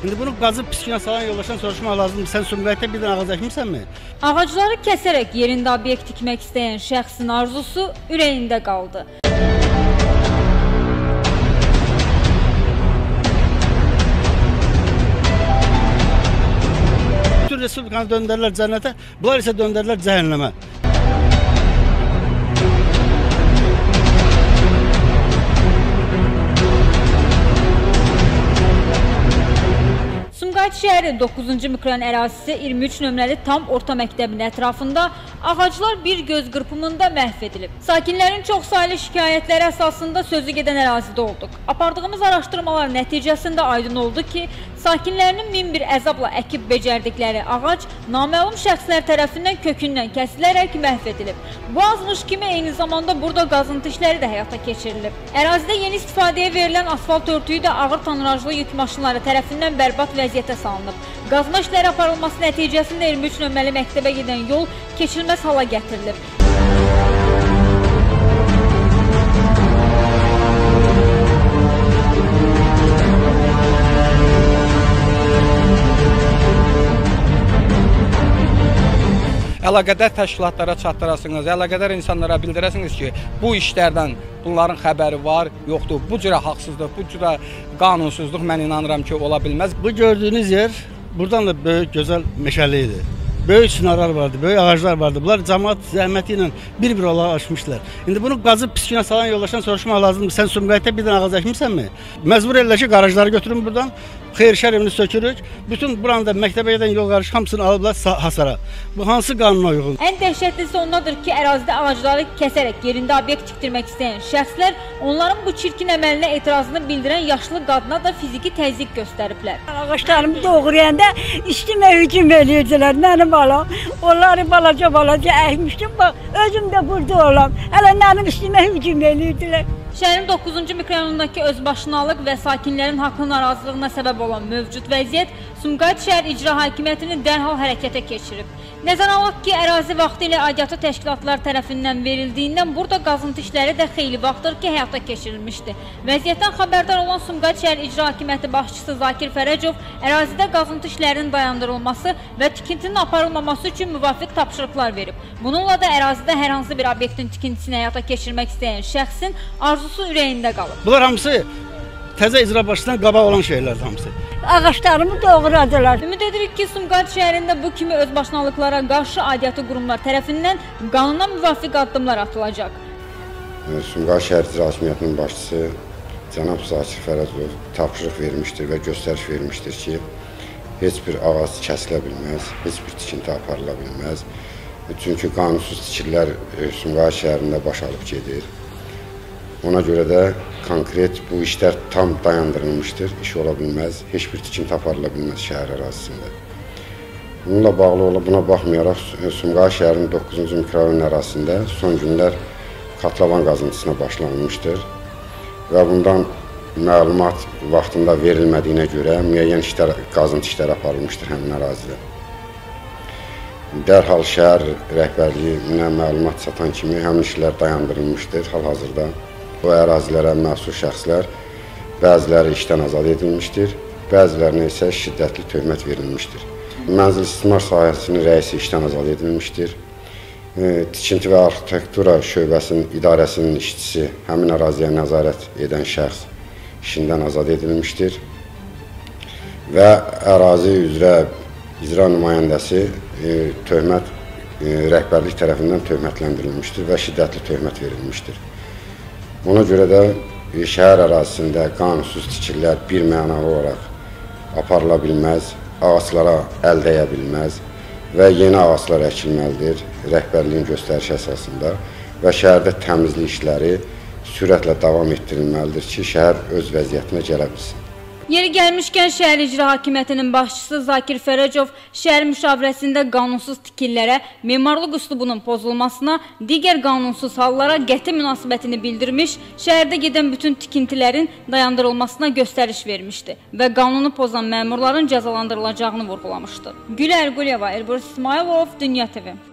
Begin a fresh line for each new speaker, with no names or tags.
İndi bunu qazıb piskinə salan yoldaşdan soruşmaq lazımdır. Sən Sumqayıtda bir dənə ağac əkmirsənmi?
Ağacları kəsərək yerində obyekt tikmək istəyən şəxsin arzusu ürəyində qaldı.
Bütün Respublikanı döndərlər cənnətə, bunlar isə döndərlər cəhənnəmə.
Sumqayıt şəhəri 9-cu mikrorayon ərazisi 23 nömrəli tam orta məktəbin ətrafında ağaclar bir göz qırpımında məhv edilib. Sakinlərin çoxsaylı şikayətləri əsasında sözü gedən ərazidə olduq. Apardığımız araşdırmalar nəticəsində aydın oldu ki, sakinlərinin min bir əzabla əkib becərdikləri ağac naməlum şəxslər tərəfindən kökündən kəsilərək məhv edilib. Bu azmış kimi eyni zamanda burada qazıntı işləri də həyata keçirilib. Ərazidə yeni istifadəyə verilən asfalt örtüyü də ağır tonajlı yük maşınları tərəfindən bərbad vəziyyətə salınıb. Qazma işləri aparılması nəticəsində 23 nömrəli məktəbə gedən yol keçilməz hala gətirilib.
Əlaqədar təşkilatlara çatdırasınız, əlaqədar insanlara bildirəsiniz ki, bu işlərdən bunların xəbəri var, yoxdur. Bu cürə haqsızlıq, bu cürə qanunsuzluq mən inanıram ki, ola bilməz.
Bu gördüyünüz yer buradan da böyük, gözəl meşəli idi. Böyük çinarlar vardı, böyük ağaclar vardı. Bunlar cəmaət zəhməti ilə bir-bir olarak aşmışlar. İndi bunu qazıb piskinə salan yoldaşdan soruşmaq lazımdır. Sən Sumqayıtda bir dənə ağac əkmirsənmi? Məcbur elə ki, qarajları götürün buradan. Xeyir şər evini sökürük. Bütün buranda məktəbə gedən yol qarşı hamısını alıblar hasara. Bu hansı qanuna uyğun?
Ən dəhşətlisi ondadır ki, ərazidə ağacları kəsərək yerində obyekt tikdirmək istəyən şəxslər onların bu çirkin əməlinə etirazını bildirən yaşlı qadına da fiziki təzyiq göstəriblər.
Ağaçlarımı doğrayanda üstümə hücum edirdilər mənim balam. Onları balaca əkmişdim. Bax, özüm də burada olam. Hələ mənim üstümə hücum edirdilər.
Şəhərin 9-cu mikrorayonundakı özbaşınalıq və sakinlərin haqlı narazılığına səbəb olan mövcud vəziyyət Sumqayıt şəhər icra hakimiyyətini dərhal hərəkətə keçirib. Nəzərə alaq ki, ərazi vaxtı ilə aidiyyatı təşkilatlar tərəfindən verildiyindən burada qazıntı işləri də xeyli vaxtdır ki, həyata keçirilmişdi. Vəziyyətdən xəbərdar olan Sumqayıt şəhər icra hakimiyyəti başçısı Zakir Fərəcov ərazidə qazıntı işlərinin dayandırılması və tikintinin aparılmaması üçün müvafiq tapşırıqlar verib. Bununla da ərazidə hər hansı bir obyektin tikintisini həyata keçirmək istəyən şəxsin arzusu ürəyində qalıb.
Bunlar hamısı təzə icra başçısından qabaq olan şeylərdir hamısı.
Ağaçlarımı doğradılar.
Ümid edirik ki, Sumqayıt şəhərində bu kimi özbaşınalıqlara qarşı aidiyyatı qurumlar tərəfindən qanuna müvafiq addımlar atılacaq.
Sumqayıt şəhər icra hakimiyyətinin başçısı cənab Zakir Fərəcov tapşırıq vermişdir və göstəriş vermişdir ki, heç bir ağac kəsilə bilməz, heç bir tikinti aparıla bilməz. Çünki qanunsuz tikililər Sumqayıt şəhərində baş alıb gedir. Ona görə də konkret bu işlər tam dayandırılmışdır, iş ola bilməz, heç bir tikinti aparıla bilməz şəhər ərazisində. Bununla bağlı buna baxmayaraq Sumqayıt şəhərinin 9-cu mikrorayon ərazisində son günlər katlavan qazıntısına başlanılmışdır və bundan məlumat vaxtında verilmədiyinə görə müəyyən qazıntı işləri aparılmışdır həmin ərazidə. Dərhal şəhər rəhbərliyinə məlumat çatan kimi həmin işlər dayandırılmışdır hal-hazırda. Bu ərazilərə məsul şəxslər bəziləri işdən azad edilmişdir, bəzilərinə isə şiddətli töhmət verilmişdir. Mənzil istismar sahəsinin rəisi işdən azad edilmişdir. Tikinti və arxitektura şöbəsinin idarəsinin işçisi həmin əraziyə nəzarət edən şəxs işindən azad edilmişdir və ərazi üzrə icra nümayəndəsi rəhbərlik tərəfindən töhmətləndirilmişdir və şiddətli töhmət verilmişdir. Ona görə də şəhər ərazisində qanunsuz tikililər birmənalı olaraq aparıla bilməz, ağaçlara əl dəyə bilməz və yeni ağaçlar əkilməlidir rəhbərliyin göstərişi əsasında və şəhərdə təmizlik işləri sürətlə davam etdirilməlidir ki, şəhər öz vəziyyətinə gələ bilsin.
Yeri gəlmişkən şəhər icra hakimiyyətinin başçısı Zakir Fərəcov şəhər müşavirəsində qanunsuz tikililərə, memarlıq üslubunun pozulmasına, digər qanunsuz hallara qəti münasibətini bildirmiş, şəhərdə gedən bütün tikintilərin dayandırılmasına göstəriş vermişdi və qanunu pozan məmurların cəzalandırılacağını vurğulamışdı. Gülər Quliyeva, Elbrus İsmailov, Dünya TV.